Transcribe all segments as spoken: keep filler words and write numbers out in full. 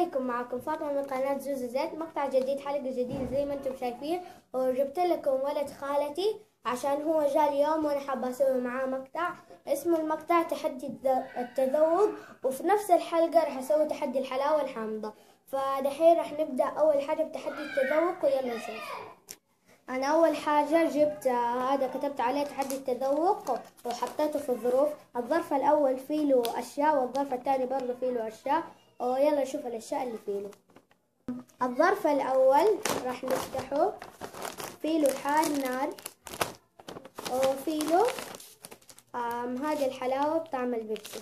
ازيكم؟ معكم فاطمة من قناة زوزو زيت. مقطع جديد، حلقة جديدة زي ما انتم شايفين. وجبت لكم ولد خالتي عشان هو جاء اليوم وانا حابة اسوي معاه مقطع. اسمه المقطع تحدي التذوق، وفي نفس الحلقة راح اسوي تحدي الحلاوة الحامضة. فدحين راح نبدأ اول حاجة بتحدي التذوق، ويلا نشوف. أنا أول حاجة جبت هذا كتبت عليه تحدي التذوق وحطيته في الظروف. الظرف الأول فيه له أشياء والظرف الثاني برضه فيه له أشياء، ويلا نشوف الأشياء اللي فيه له. الظرف الأول راح نفتحه، فيه له حار نار، وفيه له هذه الحلاوة بطعم البيبسي.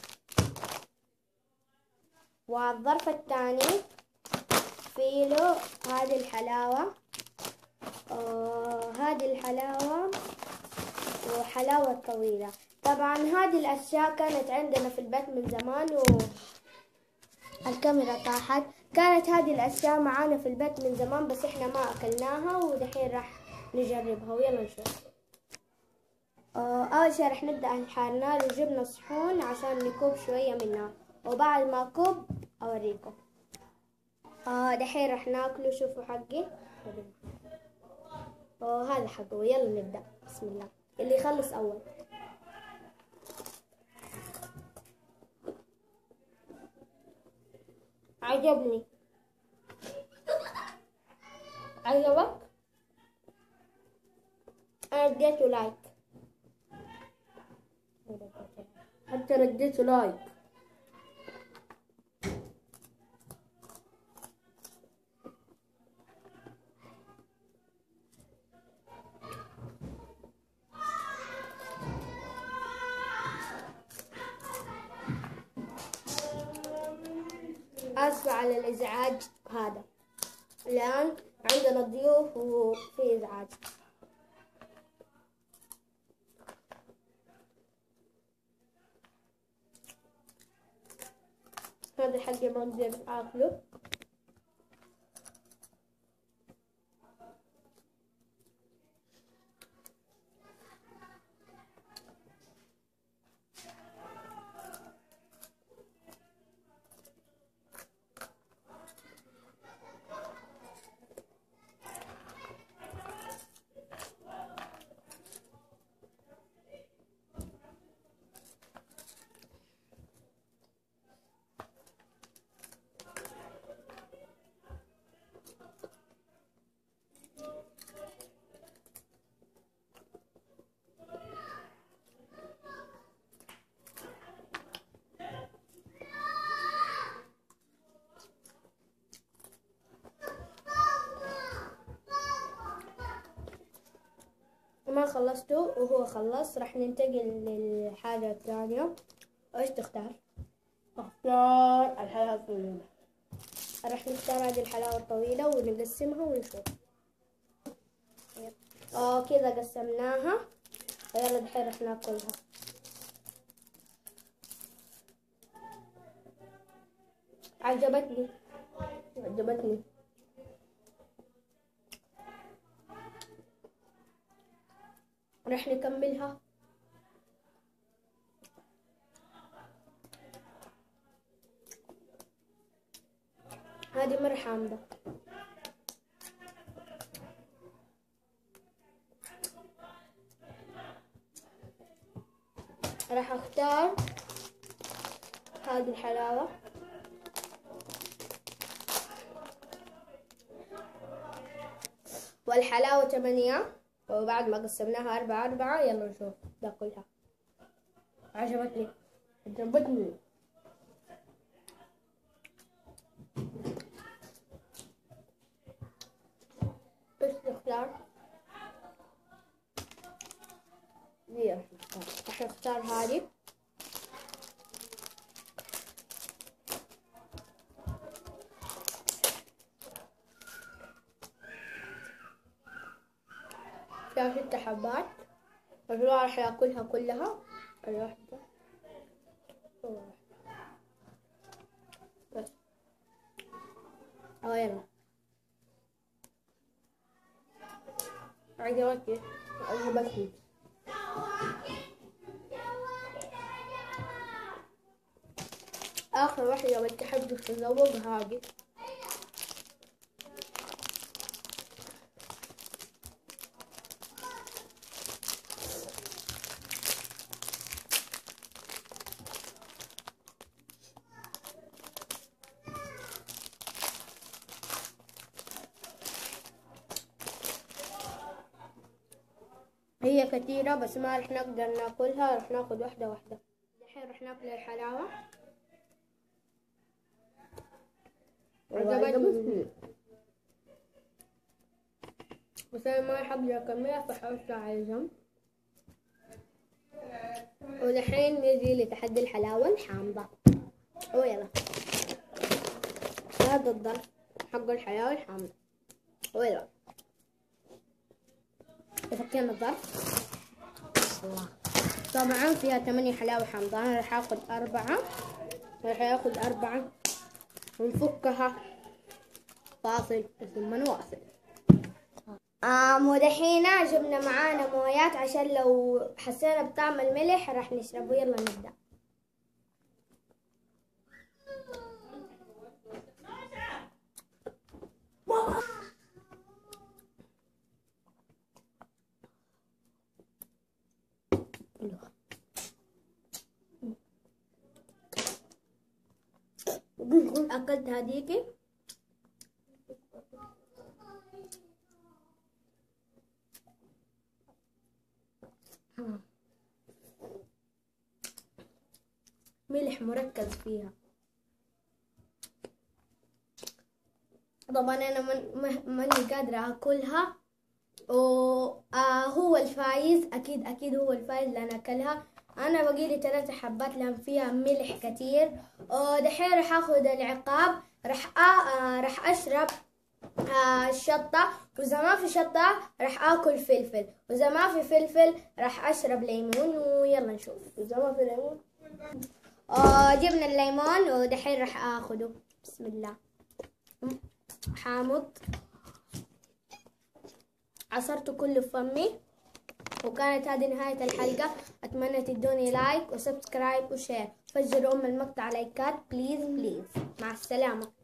والظرف الثاني فيه له هذه الحلاوة، هذه الحلاوة وحلاوة طويلة. طبعا هذه الأشياء كانت عندنا في البيت من زمان والكاميرا طاحت. كانت هذه الأشياء معانا في البيت من زمان بس إحنا ما أكلناها، ودحين راح نجربها ويلا نشوف. أول شي راح نبدأ الحار نار، وجبنا صحون عشان نكوب شوية منها، وبعد ما أكوب أوريكم. دحين راح ناكله. شوفوا حقي، وهذا حقه. يلا نبدأ، بسم الله. اللي يخلص أول. عجبني. عجبك؟ أنا اديته لايك، حتى رديته لايك. آسفة على الإزعاج هذا، الآن عندنا ضيوف وفي إزعاج. هذا حقي ما أقدر آكله. ما خلصته وهو خلص. راح ننتقل للحاجة الثانية. ايش تختار؟ اختار الحلاوة الطويلة. راح نختار هذه الحلاوة الطويلة ونقسمها ونشوف. اه كذا قسمناها، ويلا دحين راح ناكلها. عجبتني عجبتني راح نكملها. هذه مرة حامضة. راح اختار هذه الحلاوة. والحلاوة ثمانية، وبعد ما قسمناها أربعة أربعة. يلا نشوف ناكلها. عجبتني عجبتني ايش نختار؟ دي راح نختار. راح نختار هذه. فيها ست حبات، الواحد راح ياكلها كلها. الواحدة بس. اه يلا. عجبتني عجبتني آخر واحدة والتحدي التذوق هذه. هي كثيرة بس ما رح نقدر ناكلها، رح ناخذ واحدة واحدة. الحين رح ناكل الحلاوة. عجبتني بس أنا ما أحب أكملها فحطها على جنب. ودحين نجي لتحدي الحلاوة الحامضة. ويلا هذا الظرف حق الحلاوة الحامضة. ويلا فكينا الظرف. الله طبعا فيها ثمانية حلاوة حامضة. أنا راح آخذ أربعة، راح آخذ أربعة ونفكها فاصل ثم نواصل. آم ودحين جبنا معانا مويات عشان لو حسينا بطعم الملح راح نشربه. يلا نبدأ. أكلت هذيكي ملح مركز فيها. طبعا أنا من ماني قادرة أكلها، وهو الفايز أكيد أكيد هو الفايز لأن أكلها. أنا بقيلي ثلاثة حبات لأن فيها ملح كتير. ودحين راح أخذ العقاب، راح آه راح أشرب آه الشطة، وإذا ما في شطة راح آكل فلفل، وإذا ما في فلفل راح أشرب ليمون. ويلا نشوف. إذا ما في ليمون آه جبنا الليمون ودحين راح آخده. بسم الله. حامض عصرته كله في فمي. وكانت هذه نهاية الحلقة. أتمنى تدوني لايك وسبسكرايب وشير. فجروا أم المقطع لايكات بليز بليز. مع السلامة.